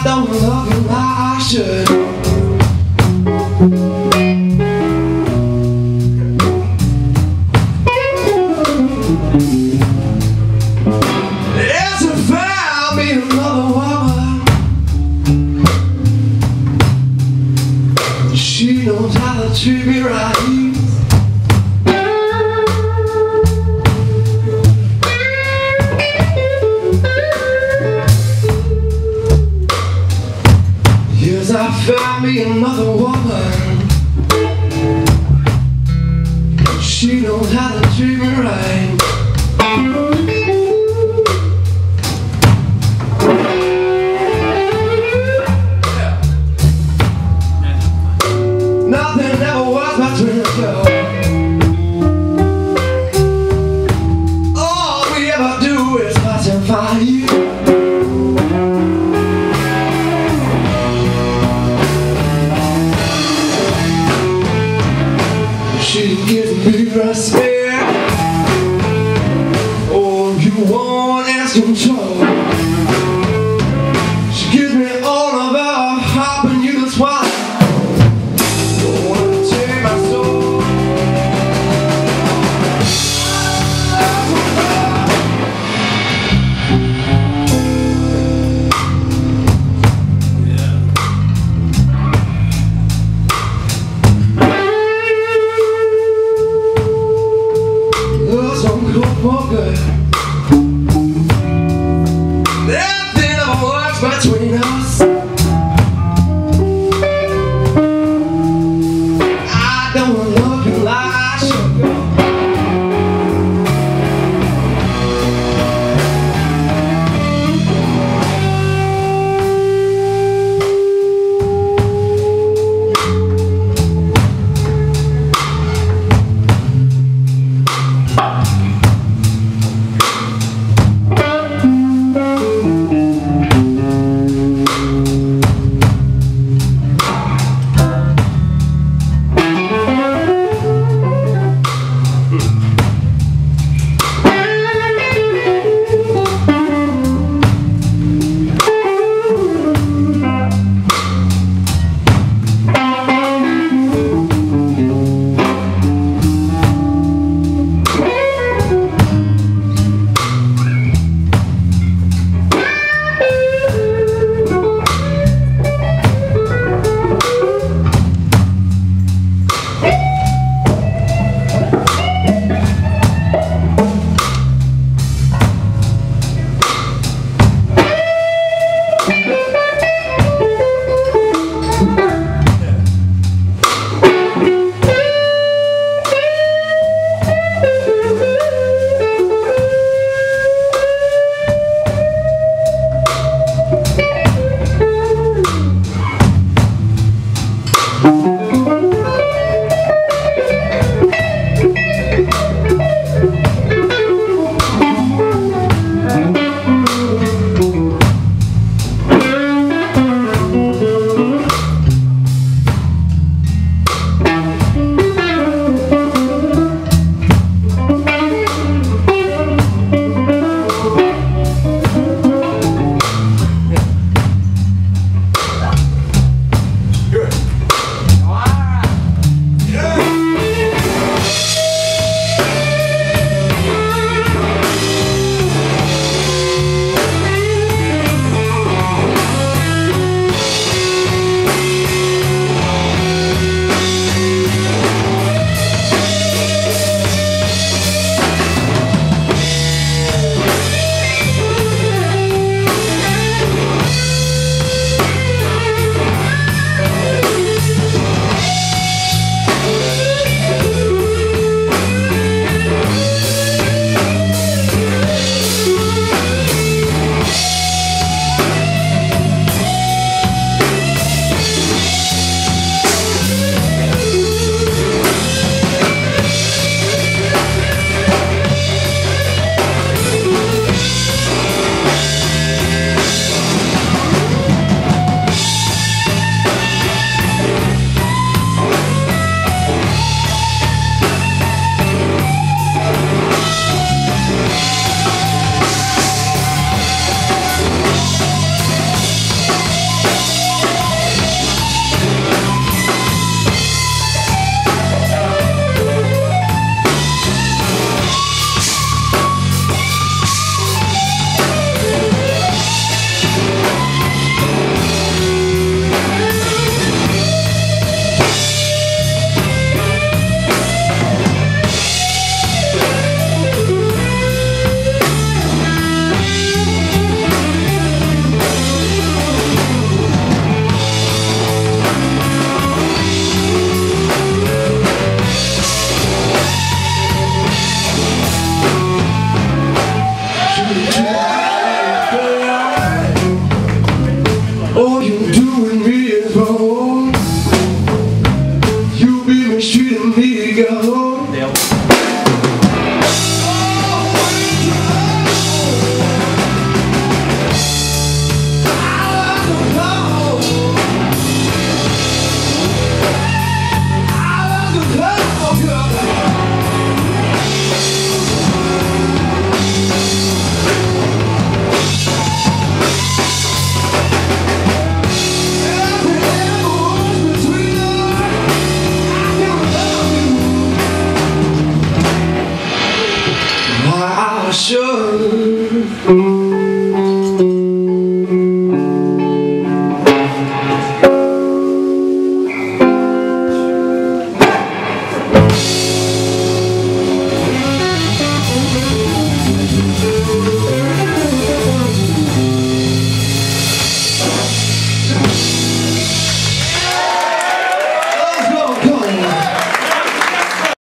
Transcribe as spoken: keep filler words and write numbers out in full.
don't love you like I should. Yes, I found me another woman. She knows how to treat me right. Yes, I found me another woman. She knows how to treat me right. Nothing ever was between us, girl. All we ever do is pacify you. She gives me respect. All you want is control. She gives me all of her heart and you to swallow. Don't wanna take my soul. For good. Nothing ever works between us. I don't love you like I should. love.